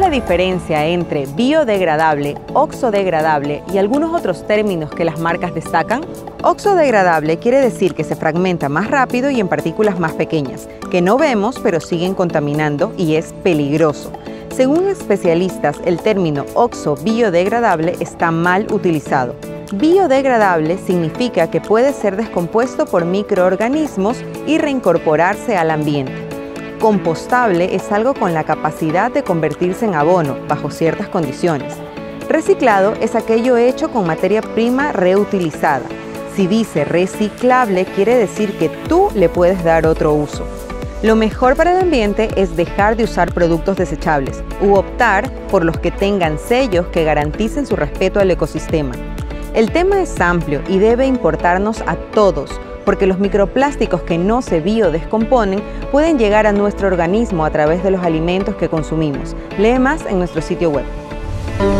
la diferencia entre biodegradable, oxodegradable y algunos otros términos que las marcas destacan? Oxodegradable quiere decir que se fragmenta más rápido y en partículas más pequeñas, que no vemos pero siguen contaminando y es peligroso. Según especialistas, el término oxo-biodegradable está mal utilizado. Biodegradable significa que puede ser descompuesto por microorganismos y reincorporarse al ambiente. Compostable es algo con la capacidad de convertirse en abono bajo ciertas condiciones. Reciclado es aquello hecho con materia prima reutilizada. Si dice reciclable, quiere decir que tú le puedes dar otro uso. Lo mejor para el ambiente es dejar de usar productos desechables u optar por los que tengan sellos que garanticen su respeto al ecosistema. El tema es amplio y debe importarnos a todos, porque los microplásticos que no se biodescomponen pueden llegar a nuestro organismo a través de los alimentos que consumimos. Lee más en nuestro sitio web.